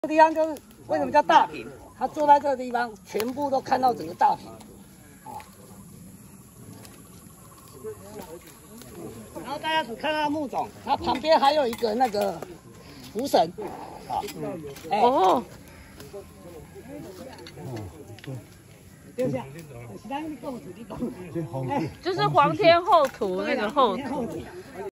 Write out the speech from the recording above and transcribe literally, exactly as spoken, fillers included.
这个地方就是为什么叫大坪？他坐在这个地方，全部都看到整个大坪。啊，然后大家只看到木种，它旁边还有一个那个福神。啊，哎、哦。就这样，其他你讲，你讲。 就是皇天后土那个后土。